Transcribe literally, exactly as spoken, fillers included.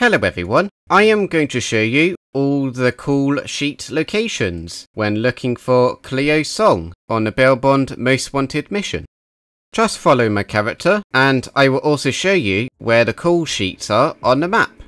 Hello everyone, I am going to show you all the cool sheet locations when looking for Cleo Song on the Bail Bond Most Wanted mission. Just follow my character and I will also show you where the cool sheets are on the map.